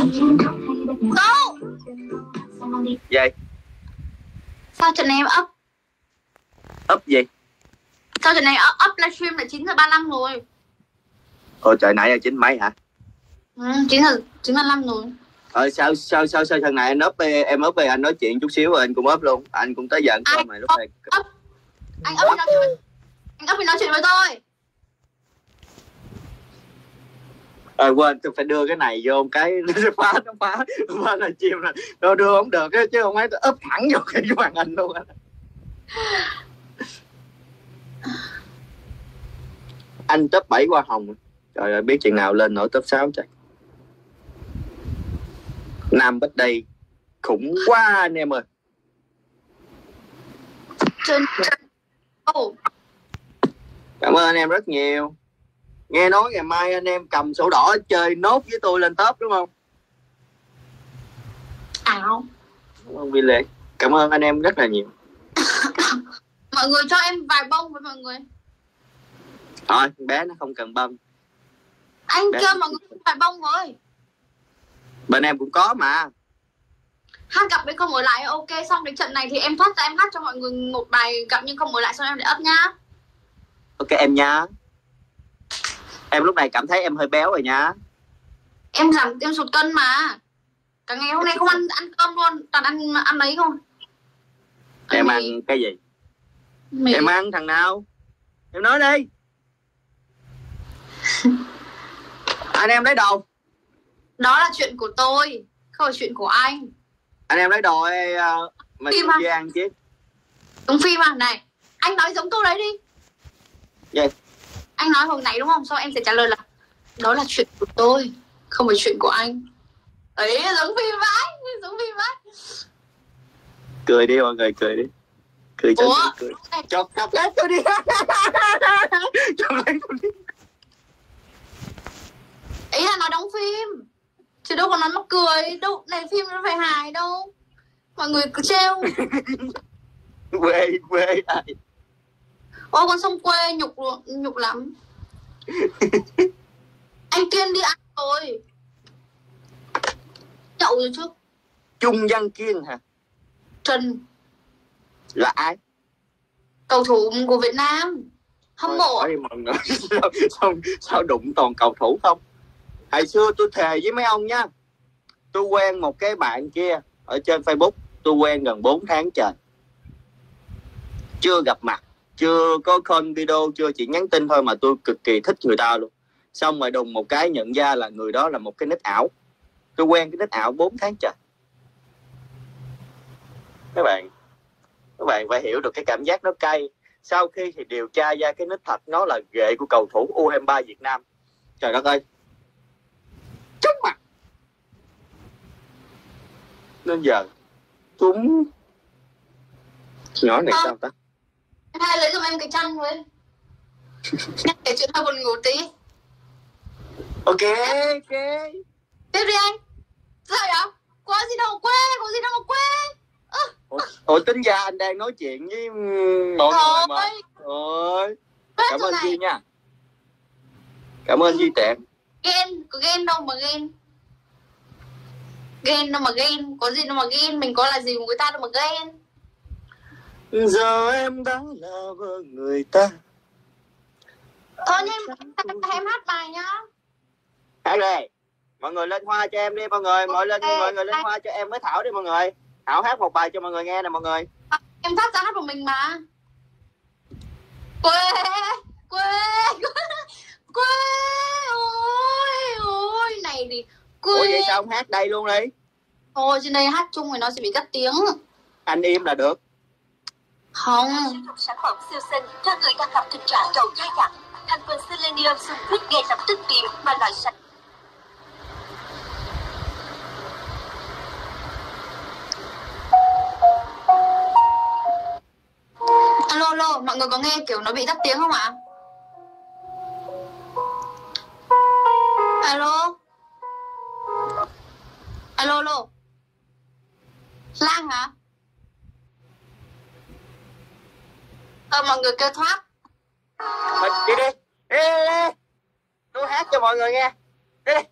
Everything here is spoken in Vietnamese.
Go. Gì? Sao trận này em Up gì? Sao trận này up livestream là 9h35 rồi. Ồ trời, nãy là 9 mấy hả? 9h35 rồi. Sao thằng này em up về anh nói chuyện chút xíu rồi anh cũng up luôn. Anh cũng tới giờ anh coi mày lúc này. Anh up thì nói chuyện với tôi. Quên, tôi phải đưa cái này vô cái nó phá là chim rồi. Nó đưa không được chứ không phải tôi up thẳng vô cái màn hình luôn. Anh top 7 hoa hồng. Trời ơi, biết chuyện nào lên nổi top 6 chắc. Nam Bích đây khủng quá anh em ơi. Cảm ơn anh em rất nhiều. Nghe nói ngày mai anh em cầm sổ đỏ chơi nốt với tôi lên top đúng không? Ảo. Cảm ơn Vy Lê. Cảm ơn anh em rất là nhiều. Mọi người cho em vài bông với mọi người. Thôi bé nó không cần bông. Anh kêu mọi người vài bông với. Bên em cũng có mà. Hát gặp với không ở lại ok. Xong đến trận này thì em thoát ra em hát cho mọi người một bài gặp nhưng không ở lại xong em để up nhá. Ok em nha. Em lúc này cảm thấy em hơi béo rồi nha. Em sụt cân mà. Cả ngày hôm nay không ăn cơm luôn. Toàn ăn lấy không. Em ăn cái gì? Em ăn thằng nào? Em nói đi. Anh em lấy đồ. Đó là chuyện của tôi, không phải chuyện của anh. Anh em lấy đồ mà chưa ăn chứ. Đúng phim à? Này, anh nói giống câu đấy đi. Gì? Anh nói hồi nãy đúng không? Sau em sẽ trả lời là đó là chuyện của tôi, không phải chuyện của anh. Ấy, giống phim vãi. Cười đi mọi người, cười đi. Cười cho cười. Chọc lấy tôi đi. Chọc lấy tôi đi. Ý là nói đóng phim chứ đâu có nói mắc cười đâu. Này phim nó phải hài đâu. Mọi người cứ trêu. Quê này. Ôi con sông quê nhục lắm. Anh Kiên đi ăn rồi. Nhậu rồi chứ. Trung Văn Kiên hả? Trần là ai? Cầu thủ của Việt Nam. Hâm mộ. Sao đụng toàn cầu thủ không? Hồi xưa tôi thề với mấy ông nha, tôi quen một cái bạn kia ở trên Facebook, tôi quen gần 4 tháng trời, chưa gặp mặt, chưa có call video, chưa chỉ nhắn tin thôi mà tôi cực kỳ thích người ta luôn. Xong rồi đùng một cái nhận ra là người đó là một cái nick ảo. Tôi quen cái nick ảo 4 tháng trời. Các bạn phải hiểu được cái cảm giác nó cay. Sau khi thì điều tra ra cái nick thật nó là ghệ của cầu thủ U23 Việt Nam. Trời đất ơi, chóng mặt. Nên giờ chúng nhỏ này sao ta? Hai lấy giùm em cái chăn với. Nhắc kể chuyện hơi buồn ngủ tí. Ok. Tiếp đi anh. Sao vậy? Có gì đâu mà quê. Ủa tính ra anh đang nói chuyện với mọi người mà. Ôi. Cảm ơn Duy nha. Cảm ơn Duy Tẹn. Có ghen đâu mà ghen. Có gì đâu mà ghen. Mình có là gì của người ta đâu mà ghen. Giờ em đã là vợ người ta. Thôi nhưng em hát bài nhá. Hát đi. Mọi người lên hoa cho em đi mọi người. Mọi người lên hoa cho em với Thảo đi mọi người. Thảo hát một bài cho mọi người nghe nè mọi người. Em phát ra hát một mình mà. Quê. Ôi này thì quê. Ủa vậy sao không hát đây luôn đi? Thôi trên đây hát chung thì nó sẽ bị cắt tiếng. Anh im là được. Không. Sản phẩm siêu xinh cho người đang gặp tình trạng đầu dai dẳng. Thành phần selenium xung kích ngay lập tức tìm và loại sạch. Alo, mọi người có nghe kiểu nó bị tắt tiếng không ạ? Alo. Lan hả? Mọi người kêu thoát. Mình đi. Tôi hát cho mọi người nghe. Đi.